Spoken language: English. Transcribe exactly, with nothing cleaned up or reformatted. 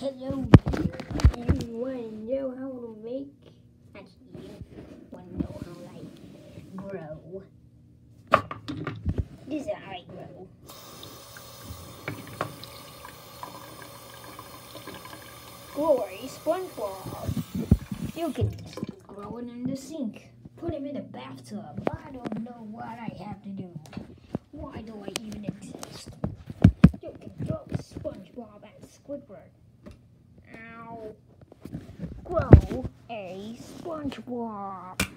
Hello there. You want to know how to make? Actually, you want to know how I grow. This is how I grow. Glory SpongeBob. You can grow it in the sink. Put him in the bathtub. I don't know what I have to do. Why do I even exist? You can grow SpongeBob and Squidward. Ow. Grow a SpongeBob.